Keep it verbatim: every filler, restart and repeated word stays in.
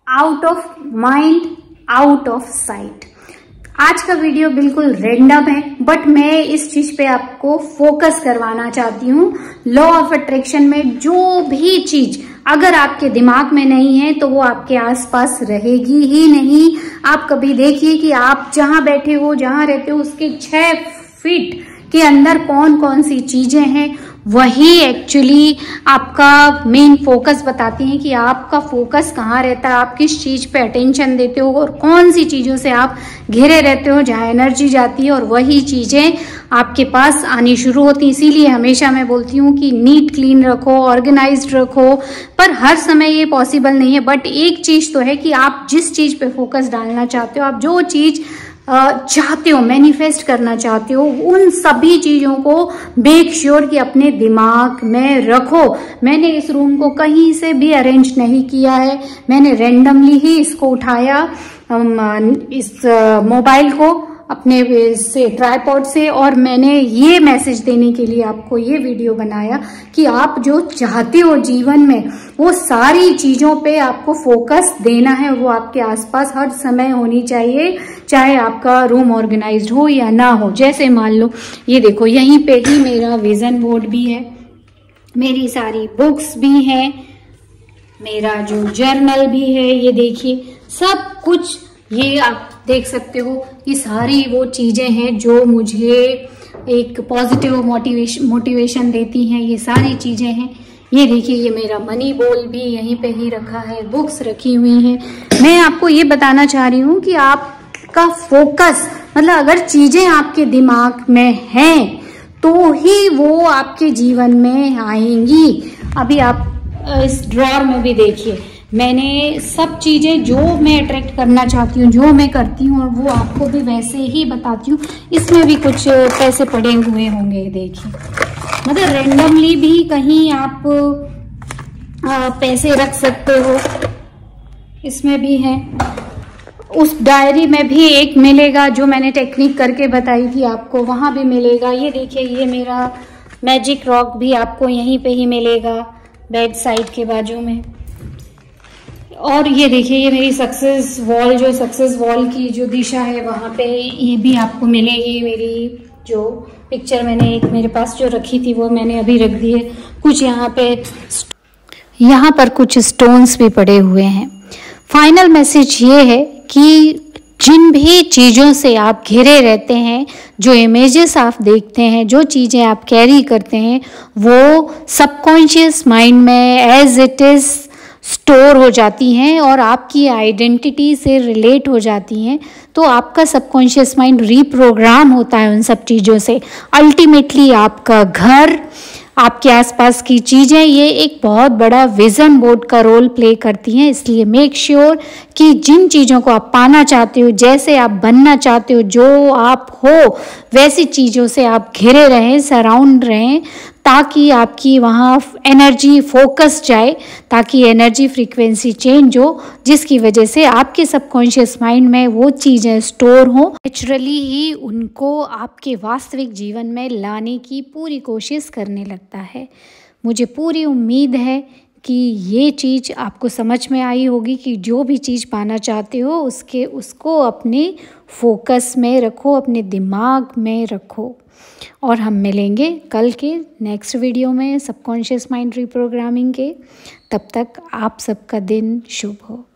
Out of mind out of sight. आज का video बिल्कुल रैंडम है, बट मैं इस चीज पे आपको फोकस करवाना चाहती हूँ। लॉ ऑफ अट्रैक्शन में जो भी चीज अगर आपके दिमाग में नहीं है तो वो आपके आसपास रहेगी ही नहीं। आप कभी देखिए कि आप जहां बैठे हो, जहां रहते हो, उसके छह फीट के अंदर कौन कौन सी चीजें हैं, वही एक्चुअली आपका मेन फोकस बताती हैं कि आपका फोकस कहाँ रहता है, आप किस चीज पे अटेंशन देते हो और कौन सी चीजों से आप घिरे रहते हो, जहाँ एनर्जी जाती है और वही चीजें आपके पास आनी शुरू होती हैं। इसीलिए हमेशा मैं बोलती हूँ कि नीट क्लीन रखो, ऑर्गेनाइज्ड रखो, पर हर समय ये पॉसिबल नहीं है। बट एक चीज तो है कि आप जिस चीज पे फोकस डालना चाहते हो, आप जो चीज चाहते हो, मैनिफेस्ट करना चाहते हो, उन सभी चीजों को मेक श्योर कि अपने दिमाग में रखो। मैंने इस रूम को कहीं से भी अरेंज नहीं किया है, मैंने रैंडमली ही इसको उठाया, इस मोबाइल को अपने से ट्राइपॉड से, और मैंने ये मैसेज देने के लिए आपको ये वीडियो बनाया कि आप जो चाहते हो जीवन में, वो सारी चीजों पे आपको फोकस देना है। वो आपके आसपास हर समय होनी चाहिए, चाहे आपका रूम ऑर्गेनाइज्ड हो या ना हो। जैसे मान लो ये देखो, यहीं पे ही मेरा विजन बोर्ड भी है, मेरी सारी बुक्स भी हैं, मेरा जो जर्नल भी है, ये देखिए सब कुछ, ये आप देख सकते हो। ये सारी वो चीजें हैं जो मुझे एक पॉजिटिव मोटिवेशन मोटिवेशन देती हैं। ये सारी चीजें हैं। ये देखिए, ये मेरा मनी बॉल भी यहीं पे ही रखा है, बुक्स रखी हुई हैं। मैं आपको ये बताना चाह रही हूँ कि आपका फोकस, मतलब अगर चीजें आपके दिमाग में हैं तो ही वो आपके जीवन में आएंगी। अभी आप इस ड्रॉर में भी देखिए, मैंने सब चीजें जो मैं अट्रैक्ट करना चाहती हूँ, जो मैं करती हूँ, और वो आपको भी वैसे ही बताती हूँ। इसमें भी कुछ पैसे पड़े हुए होंगे, देखिए, मतलब रैंडमली भी कहीं आप आ, पैसे रख सकते हो, इसमें भी है। उस डायरी में भी एक मिलेगा जो मैंने टेक्निक करके बताई थी आपको, वहां भी मिलेगा। ये देखिए, ये मेरा मैजिक रॉक भी आपको यहीं पे ही मिलेगा, बेड साइड के बाजू में। और ये देखिए, ये मेरी सक्सेस वॉल, जो सक्सेस वॉल की जो दिशा है वहां पे ये भी आपको मिलेगी। मेरी जो पिक्चर मैंने एक मेरे पास जो रखी थी वो मैंने अभी रख दी है। कुछ यहाँ पे यहाँ पर कुछ स्टोन्स भी पड़े हुए हैं। फाइनल मैसेज ये है कि जिन भी चीज़ों से आप घिरे रहते हैं, जो इमेजेस आप देखते हैं, जो चीज़ें आप कैरी करते हैं, वो सबकॉन्शियस माइंड में एज इट इज़ स्टोर हो जाती हैं और आपकी आइडेंटिटी से रिलेट हो जाती हैं। तो आपका सबकॉन्शियस माइंड रीप्रोग्राम होता है उन सब चीज़ों से। अल्टीमेटली आपका घर, आपके आसपास की चीज़ें, ये एक बहुत बड़ा विजन बोर्ड का रोल प्ले करती हैं। इसलिए मेक श्योर कि जिन चीज़ों को आप पाना चाहते हो, जैसे आप बनना चाहते हो, जो आप हो, वैसी चीज़ों से आप घिरे रहें, सराउंड रहें, ताकि आपकी वहाँ एनर्जी फोकस जाए, ताकि एनर्जी फ्रीक्वेंसी चेंज हो, जिसकी वजह से आपके सबकॉन्शियस माइंड में वो चीज़ें स्टोर हों। नेचुरली ही उनको आपके वास्तविक जीवन में लाने की पूरी कोशिश करने लगता है। मुझे पूरी उम्मीद है कि ये चीज़ आपको समझ में आई होगी कि जो भी चीज़ पाना चाहते हो उसके उसको अपने फोकस में रखो, अपने दिमाग में रखो। और हम मिलेंगे कल के नेक्स्ट वीडियो में सबकॉन्शियस माइंड रिप्रोग्रामिंग के। तब तक आप सबका दिन शुभ हो।